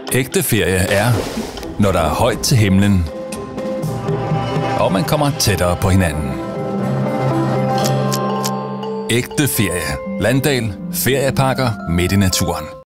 Ægte ferie er, når der er højt til himlen, og man kommer tættere på hinanden. Ægte ferie. Landdal. Ferieparker midt i naturen.